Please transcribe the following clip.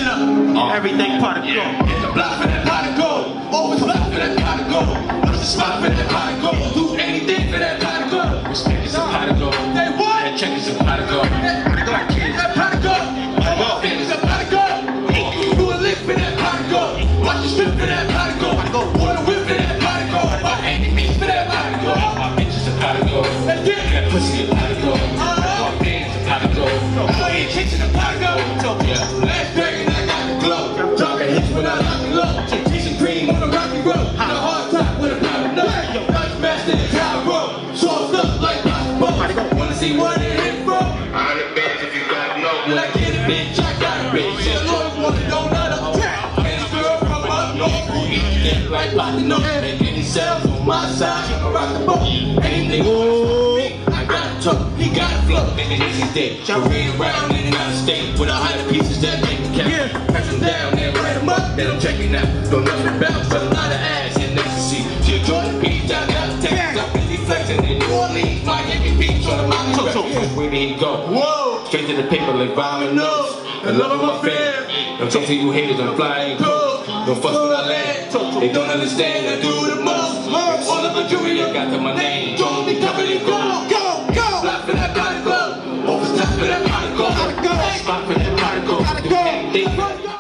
up. Everything part of gold. Hit the block for that pot of gold. Always block for that pot of gold. What's the spot for that pot of gold? Do anything for that pot of gold. Respect is a pot of gold. They what? That check is a pot of gold. Black kids, that pot of gold. All things a pot of gold. Do a lick for that pot of gold. Watch you strip for that pot of gold. Water whip for that pot of gold. My enemies for that pot of gold. My bitch is a pot of gold. That pussy a pot of gold. All things a pot of gold. I ain't chasing a pot of gold. Last day and I got the glow. Dropping hits when I lock it low. Chasing cream on a rocky road. On a hard top with a power nut. Dutch master in tower road. Soft up like possible. Wanna see what it hit from? 100 bands if you got no. When I get a bitch, I got a bitch. She a lawyer wanna know none of them. And this girl from up north who eat it like Latino. Make any sales on my side. She can rock the boat. Any nigga wanna me, I got a talk. He got a flow. Maybe this is day. Read around in and out of state with 100 pieces that make me count. Press them down and write them up. Then I'm checking out. Don't nothing bounce, but a lot of ass in ecstasy. She a Jordan Beach, I got to take it up. Busy flexing in New Orleans. Miami Beach on the mountain. Where did he go? Whoa! Straight to the paper like vomit nose. The love of my fam. Don't talk to you haters, I'm flying cold. Don't fuss when I land. They don't understand, I do the most. All of the jewelry, I got to my name. Don't be covered in gold. Go! Block for that pot of gold. Over top for that pot of gold. Spot for that pot of gold.